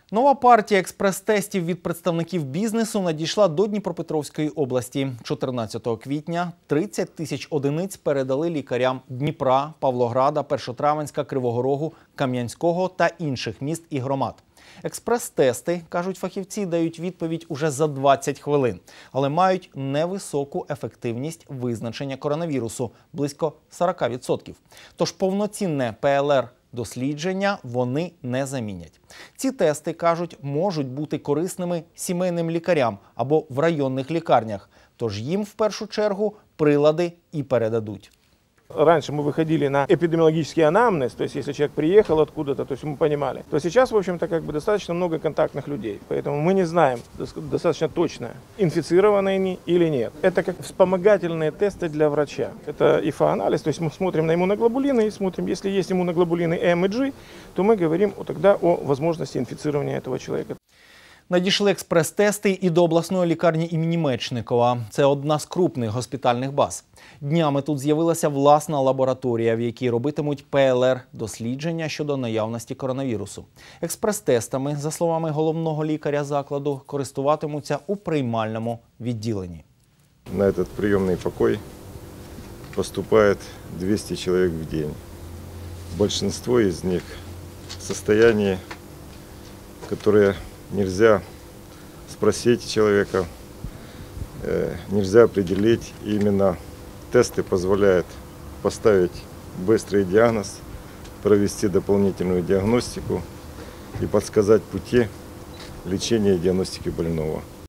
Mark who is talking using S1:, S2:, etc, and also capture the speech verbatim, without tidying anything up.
S1: Нова партія експрес-тестів від представників бізнесу надійшла до Дніпропетровської області. чотирнадцятого квітня тридцять тисяч одиниць передали лікарям Дніпра, Павлограда, Першотравенська, Кривого Рогу, Кам'янського та інших міст і громад. Експрес-тести, кажуть фахівці, дають відповідь уже за двадцять хвилин, але мають невисоку ефективність визначення коронавірусу – близько сорок відсотків. Тож повноцінне ПЛР дослідження вони не замінять. Ці тести, кажуть, можуть бути корисними сімейним лікарям або в районних лікарнях, тож їм в першу чергу прилади і передадуть.
S2: Раньше мы выходили на эпидемиологический анамнез, то есть если человек приехал откуда-то, то есть мы понимали. То сейчас, в общем-то, как бы достаточно много контактных людей, поэтому мы не знаем достаточно точно, инфицированы они или нет. Это как вспомогательные тесты для врача. Это ИФА-анализ, то есть мы смотрим на иммуноглобулины и смотрим, если есть иммуноглобулины М и G, то мы говорим тогда о возможности инфицирования этого человека.
S1: Надійшли експрес-тести і до обласної лікарні імені Мечникова. Це одна з крупних госпітальних баз. Днями тут з'явилася власна лабораторія, в якій робитимуть ПЛР-дослідження щодо наявності коронавірусу. Експрес-тестами, за словами головного лікаря закладу, користуватимуться у приймальному відділенні.
S3: На этот приемный покой поступает двести человек в день. Большинство из них в состоянии, которое нельзя спросить человека, нельзя определить. Именно тесты позволяют поставить быстрый диагноз, провести дополнительную диагностику и подсказать пути лечения и диагностики больного.